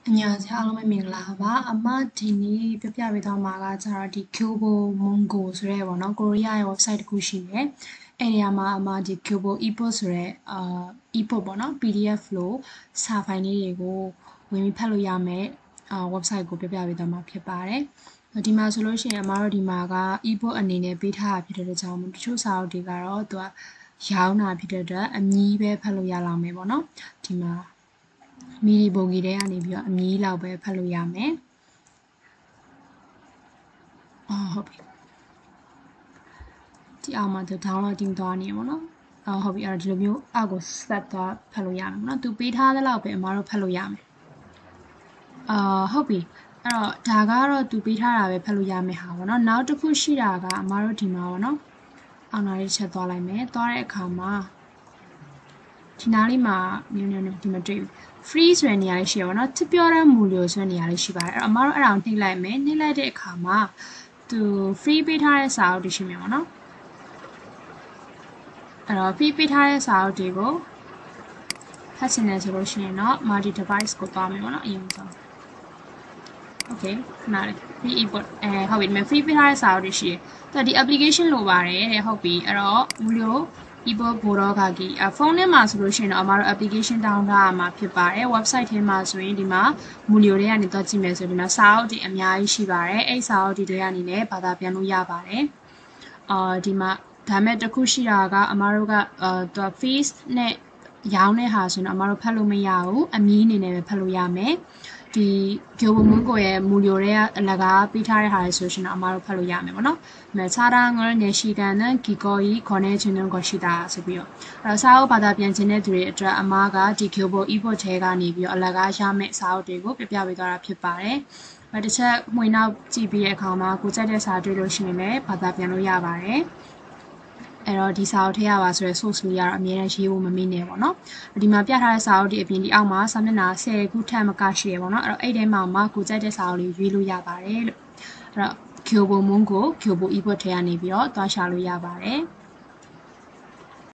안녕하세요.အားလုံးပဲမင်္ဂလာပါအမဒီနေ့ပြပြပေးသွားမှာကကျတော့ဒီ Kyobo Mongo ဆိုရဲပေါ့နော်ကိုရီးယားရဲ့ website တစ်ခုရှိတယ်အဲ့ဒီမှာအမဒီ Kyobo ebook ဆိုရဲebook ပေါ့နော် PDF လို့စာဖိုင်လေးတွေကိုဝင်ပြီးဖတ်လို့ရမယ်website ကိုပြပြပေးသွားမှာဖြစ်ပါတယ်ဒီမှာဆိုလို့ရှိရင်အမတို့ဒီမှာက ebook အနေနဲ့ပေးထားတာဖြစ်တဲ့ကြောင့်တချို့စာအုပ်တွေကတော့သူကရောင်းတာဖြစ်တဲ့အတွက်အမြည်ပဲဖတ်လို့ရလောက်မယ်ပေါ့နော်ဒီမှာမီဒီဘုံကြီးတွေကနေပြီးတော့အမြည်လောက်ပဲဖတ်လို့ရမယ်ဟုတ်ပြီဒီအောက်မှာသူ downloading သွားနေပေါ့နော်ဟုတ်ပြီအဲ့တော့ဒီလိုမျိုးအောက်ကို set သွားဖတ်လို့ရမယ်ပေါ့နော်သူပေးထားတဲ့လောက်ပဲအမတို့ဖတ်လို့ရမယ်ဟုတ်ပြီအဲ့တော့ဒါကတော့သူပေးထားတာပဲဖတ်လို့ရမယ်ဟာပေါ့နော်နောက်တစ်ခုရှိတာကအမတို့ဒီမှာပေါ့နော်အောက်နားလေးချက်သွားလိုက်မယ်သွားတဲ့အခါမှာဒီနားလေးမှာမျိုးဒီမှာတွေ့ပြီ free ဆိုတဲ့နေရာလေးရှိရပါတော့တစ်ပြောတဲ့မူလျိုဆိုတဲ့နေရာလေးရှိပါတယ်အဲ့တော့အမတို့အဲ့ဒါကိုနှိပ်လိုက်မယ်နှိပ်လိုက်တဲ့အခါမှာသူ free ပေးထားတဲ့စာအုပ်တွေရှိမှာပေါ့နော်အဲ့တော့ free ပေးထားတဲ့စာအုပ်တွေကိုဖတ်ချင်တယ်ဆိုလို့ရှိရင်တော့ multi device ကိုသွားမယ်ပေါ့နော်အရင်ဆုံး okay ခဏလေး free ebook ဟုတ်ပြီဒီမှာ free ပေးထားတဲ့စာအုပ်တွေရှိတယ်ဒီ application လိုပါတယ်တဲ့ဟုတ်ပြီအဲ့တော့မူလျိုebook ဘိုတော့ခါကြီးဖုန်းထဲမှာဆိုလို့ရှိရင်တော့အမတို့ application down ထားရမှာဖြစ်ပါတယ် website ထဲမှာဆိုရင်ဒီမှာမူလျိုတွေကနေတော့ကြည့်မယ်ဆိုဒီမှာစာအုပ်တွေအများကြီးရှိပါတယ်အဲ့စာအုပ်တွေကနေလည်းဘာသာပြန်လို့ရပါတယ်ဒီမှာဒါမဲ့တစ်ခုရှိတာကအမတို့ကသူ fees နဲ့ရောင်းတဲ့ဟာဆိုရင်အမတို့ဖတ်လို့မရဘူးအမီးအနေနဲ့ပဲဖတ်လို့ရမယ်ဒီKyobo Mongoရဲ့မူလျိုတွေကအလကားပေးထားတဲ့ဟာတွေဆိုရှင်တော့အမတို့ဖတ်လို့ရမယ်ပေါ့နော်။မဲခြားတာငေါနေရှိကန်နဲ့ဂီကိုကြီးခေါ်နေချင်းတို့ကိုရှိတာဆိုပြီးတော့အဲ့တော့စာအုပ်ဘာသာပြန်ခြင်းတဲ့သူတွေအတွက်အမကဒီKyobo ebook ထဲကနေပြီးတော့အလကားရမယ့်စာအုပ်တွေကိုပြပြပေးသွားတာဖြစ်ပါတယ်။တစ်ချက်မှွေနောက်ကြည့်ပြီးတဲ့အခါမှာကိုကြိုက်တဲ့စာတွေ့လို့ရှိရင်လည်းဘာသာပြန်လို့ရပါတယ်။အဲ့တော့ဒီစာအုပ်ထဲရပါဆိုရယ် source လေးကတော့အများနဲ့ရေးဖို့မမေ့နဲ့ပေါ့နော်ဒီမှာပြထားတဲ့စာအုပ်ဒီအပြင်ဒီအောက်မှာစာမျက်နှာ10ခုထက်မကရှိရပေါ့နော်အဲ့တော့အဲ့ထဲမှာကိုကြိုက်တဲ့စာအုပ်လေးရွေးလို့ရပါတယ်လို့အဲ့တော့Kyobo Mongo Kyobo ebook ထဲကနေပြီးတော့သွားရှာလို့ရပါတယ်